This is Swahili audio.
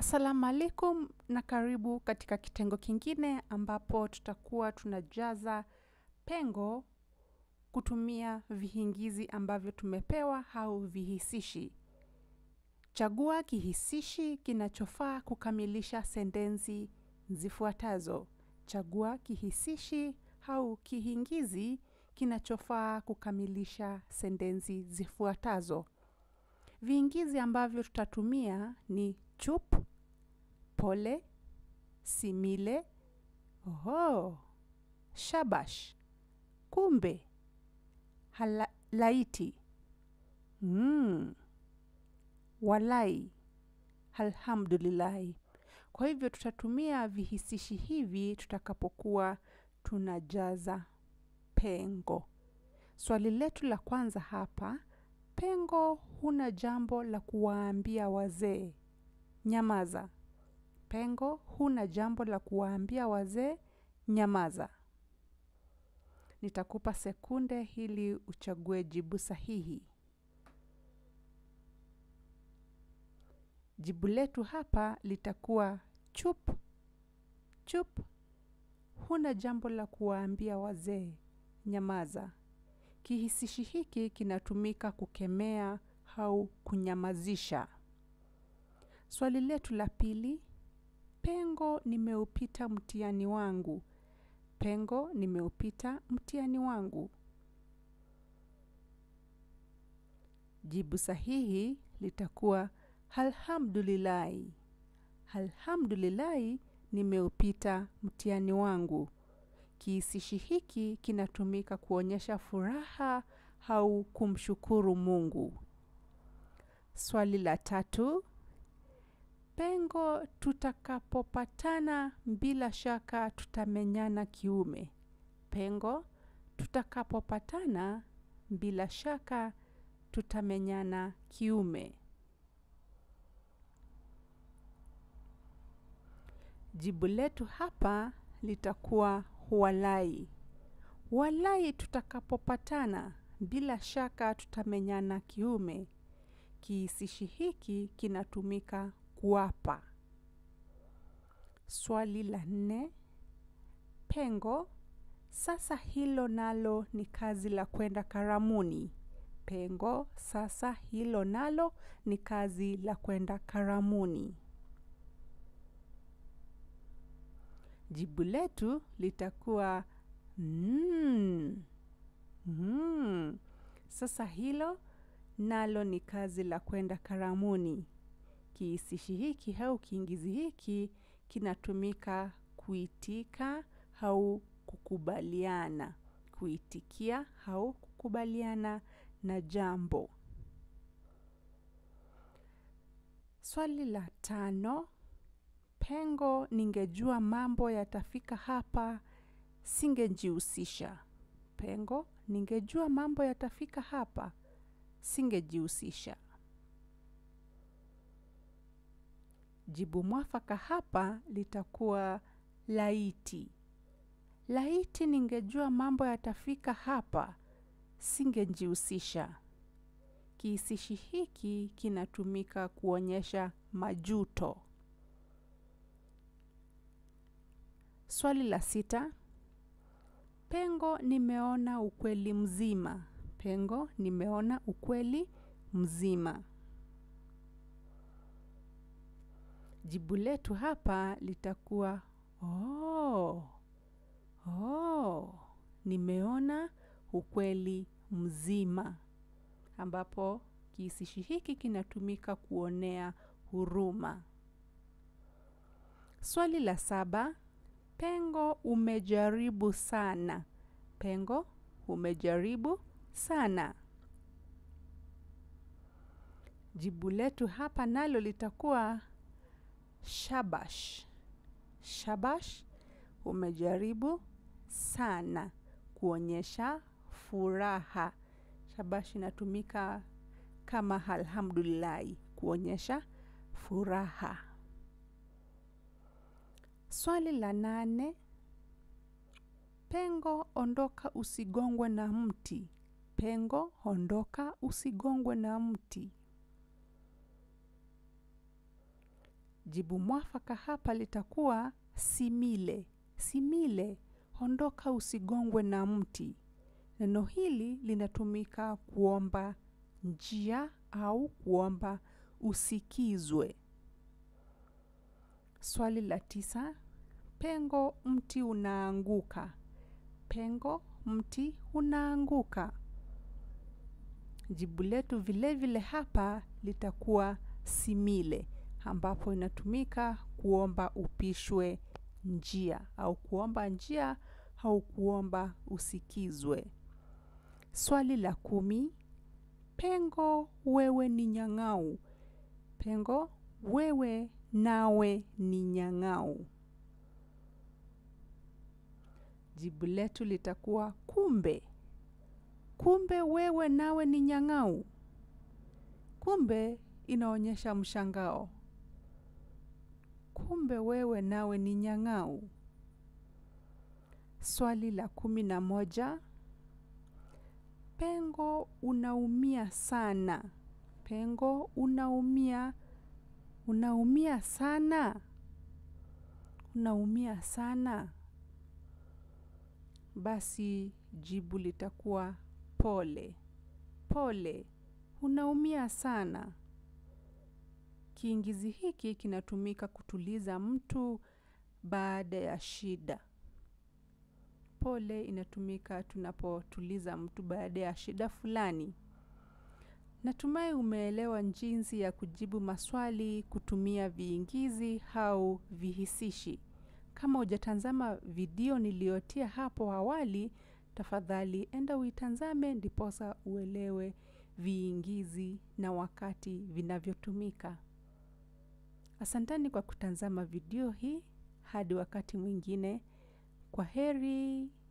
Assalamu alaikum na karibu katika kitengo kingine ambapo tutakuwa tunajaza pengo kutumia vihingizi ambavyo tumepewa au vihisishi. Chagua kihisishi kinachofaa kukamilisha sentensi zifuatazo. Chagua kihisishi au kihingizi kinachofaa kukamilisha sentensi zifuatazo. Viingizi ambavyo tutatumia ni chup, pole, simile, oho, shabash, kumbe, laiti, walai, alhamdulillahi. Kwa hivyo tutatumia vihisishi hivi tutakapokuwa tunajaza pengo. Swali letu la kwanza hapa, pengo huna jambo la kuwaambia wazee. Nyamaza. Pengo huna jambo la kuwaambia wazee. Nyamaza. Nitakupa sekunde ili uchague jibu sahihi. Jibu letu hapa litakuwa chup, chup. Huna jambo la kuwaambia wazee. Nyamaza. Kihisishi hiki kinatumika kukemea au kunyamazisha. Swali letu la pili, pengo nimeupita mtihani wangu. Pengo nimeupita mtihani wangu. Jibu sahihi litakuwa alhamdulillahi. Alhamdulillahi nimeupita mtihani wangu. Kihisishi hiki kinatumika kuonyesha furaha au kumshukuru Mungu. Swali la tatu, pengo tutakapopatana bila shaka tutamenyana kiume. Pengo tutakapopatana bila shaka tutamenyana kiume. Jibu letu hapa litakuwa walai. Walai tutakapopatana bila shaka tutamenyana kiume. Kihisishi hiki kinatumika kuapa. Swali la 4, pengo sasa hilo nalo ni kazi la kwenda karamuni. Pengo sasa hilo nalo ni kazi la kwenda karamuni. Jibu letu litakuwa sasa hilo nalo ni kazi la kwenda karamuni. Kihisishi hiki au kiingizi hiki kinatumika kuitika au kukubaliana. Kuitikia au kukubaliana na jambo. Swali la 5, pengo ningejua mambo yatafika hapa singejihusisha. Pengo ningejua mambo yatafika hapa singejihusisha. Jibu mwafaka hapa litakuwa laiti. Laiti ningejua mambo yatafika hapa singejihusisha. Kihisishi hiki kinatumika kuonyesha majuto. Swali la 6, pengo nimeona ukweli mzima. Pengo nimeona ukweli mzima. Jibu letu hapa litakuwa nimeona ukweli mzima. Ambapo kihisishi hiki kinatumika kuonea huruma. Swali la 7, pengo umejaribu sana. Pengo umejaribu sana. Jibu letu hapa nalo litakuwa shabash. Shabash umejaribu sana kuonyesha furaha. Shabash inatumika kama alhamdulillahi kuonyesha furaha. Swali la 8, pengo ondoka usigongwe na mti. Pengo ondoka usigongwe na mti. Jibu mwafaka hapa litakuwa simile. Simile, ondoka usigongwe na mti. Neno hili linatumika kuomba njia au kuomba usikizwe. Swali la 9. Pengo mti unaanguka. Pengo mti unaanguka. Jibu letu vile vile hapa litakuwa simile, ambapo inatumika kuomba upishwe njia au kuomba njia au kuomba usikizwe. Swali la 10. Pengo wewe ni nyang'au. Pengo wewe nawe ni nyang'au. Jibu letu litakuwa kumbe. Kumbe wewe nawe ni nyang'au. Kumbe inaonyesha mshangao. Kumbe wewe nawe ni nyang'au. Swali la 11. Pengo unaumia sana. Pengo unaumia sana. Unaumia sana. Basi jibu litakuwa pole. Pole, unaumia sana. Kiingizi hiki kinatumika kutuliza mtu baada ya shida. Pole inatumika tunapotuliza mtu baada ya shida fulani. Natumai umeelewa jinsi ya kujibu maswali kutumia viingizi au vihisishi. Kama hujatazama video niliyotia hapo awali, tafadhali enda uitazame ndiposa uelewe viingizi na wakati vinavyotumika. Asanteni kwa kutazama video hii. Hadi wakati mwingine. Kwaheri.